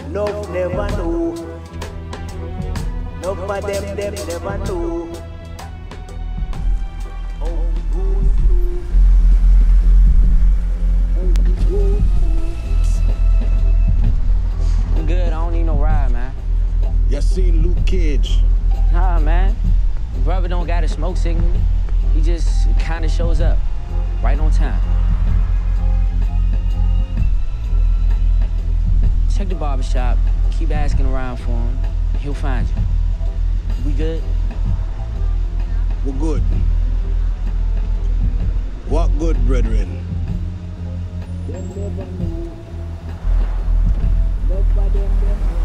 Love never know. Love for them never know. I'm good, I don't need no ride, man. You seen Luke Cage? Nah, man. Your brother don't got a smoke signal. He just kinda shows up, right on time. Check the barbershop, keep asking around for him, he'll find you. We good? We're good. What good, brethren? Them never know. Love for them